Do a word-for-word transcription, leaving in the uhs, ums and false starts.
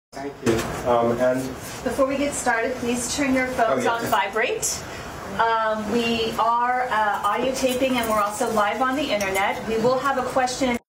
Thank you. Um, and before we get started, please turn your phones oh, yeah. on vibrate. Um, we are uh, audio taping and we're also live on the internet. We will have a question and